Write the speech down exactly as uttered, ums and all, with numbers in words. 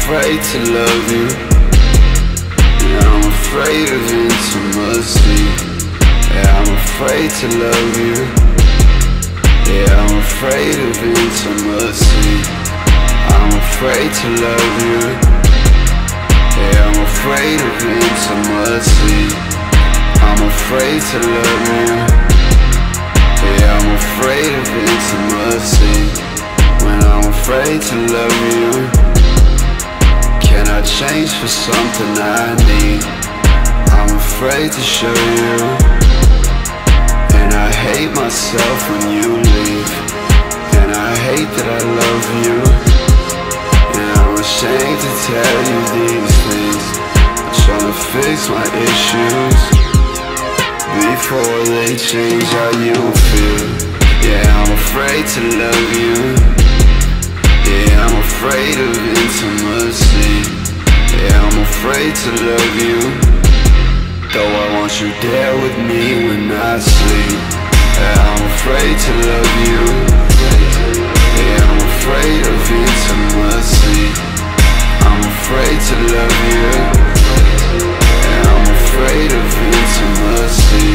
afraid to love you. Yeah, I'm afraid of intimacy. Yeah, I'm afraid to love you. Yeah, I'm afraid of intimacy. I'm afraid to love you. Yeah, I'm afraid of intimacy. I'm afraid to love you. Yeah, I'm afraid of intimacy. When I'm afraid to love you, can I change for something I need? I'm afraid to show you, and I hate myself when you leave. And I hate that I love you, and I'm ashamed to tell you these things. I'm trying to fix my issues before they change how you feel. Yeah, I'm afraid to love you. Yeah, I'm afraid of intimacy. Yeah, I'm afraid to love you, though I want you there with me when I sleep. Yeah, I'm afraid to love you. Yeah, I'm afraid of intimacy. I'm afraid to love you. Yeah, I'm afraid of intimacy.